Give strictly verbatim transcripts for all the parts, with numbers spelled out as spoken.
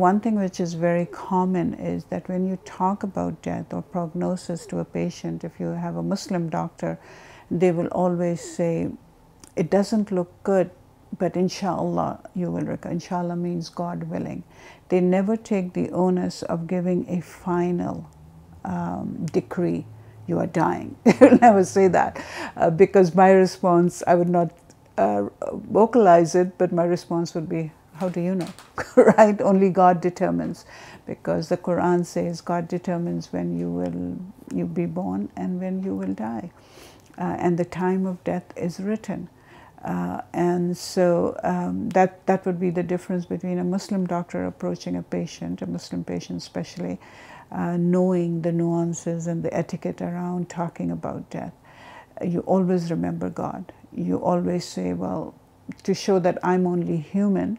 one thing which is very common is that when you talk about death or prognosis to a patient, if you have a Muslim doctor, they will always say, it doesn't look good, but inshallah you will recover. Inshallah means God willing. They never take the onus of giving a final um, decree, you are dying. They will never say that, uh, because my response, I would not uh, vocalize it, but my response would be, how do you know? Right? Only God determines, because the Quran says God determines when you will you be born and when you will die, uh, and the time of death is written. Uh, and so um, that that would be the difference between a Muslim doctor approaching a patient, a Muslim patient especially, uh, knowing the nuances and the etiquette around talking about death. You always remember God. You always say, well, to show that I'm only human,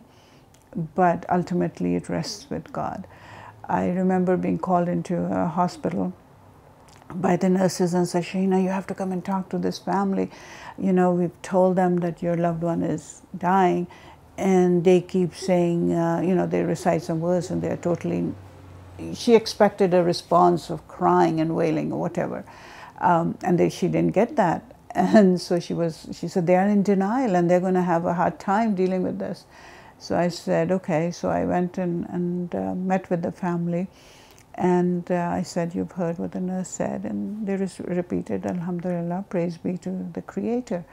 but ultimately it rests with God. I remember being called into a hospital by the nurses and said, Shahina, you have to come and talk to this family. You know, we've told them that your loved one is dying, and they keep saying, uh, you know, they recite some words and they're totally, she expected a response of crying and wailing or whatever. Um, and they, she didn't get that. And so she was, she said, they are in denial and they're going to have a hard time dealing with this. So I said, okay. So I went in and uh, met with the family. And uh, I said, you've heard what the nurse said. And they repeated, Alhamdulillah, praise be to the Creator.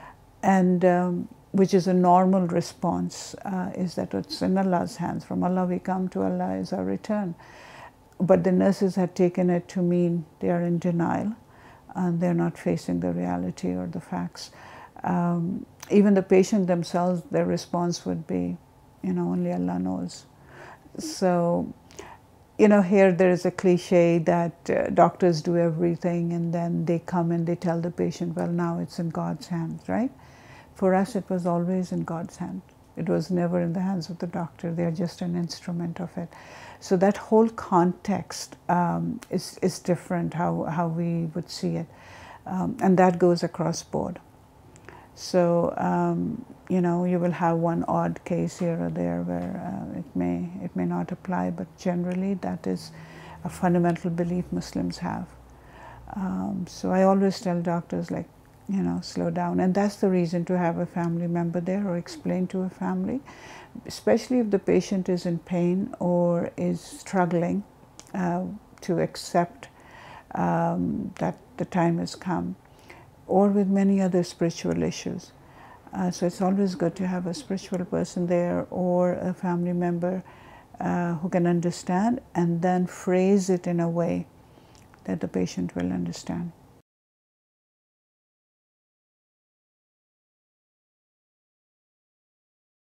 And um, which is a normal response, uh, is that it's in Allah's hands. From Allah we come, to Allah is our return. But the nurses had taken it to mean they are in denial and they're not facing the reality or the facts. Um, even the patient themselves, their response would be, you know, only Allah knows. So, you know, here there is a cliche that uh, doctors do everything and then they come and they tell the patient, well, now it's in God's hands, right? For us, it was always in God's hand. It was never in the hands of the doctor. They are just an instrument of it. So that whole context um, is, is different, how, how we would see it. Um, and that goes across board. So, um, you know, you will have one odd case here or there where uh, it may it may not apply, but generally that is a fundamental belief Muslims have. Um, so I always tell doctors, like, you know, slow down. And that's the reason to have a family member there or explain to a family, especially if the patient is in pain or is struggling uh, to accept um, that the time has come, or with many other spiritual issues. Uh, so it's always good to have a spiritual person there or a family member uh, who can understand and then phrase it in a way that the patient will understand.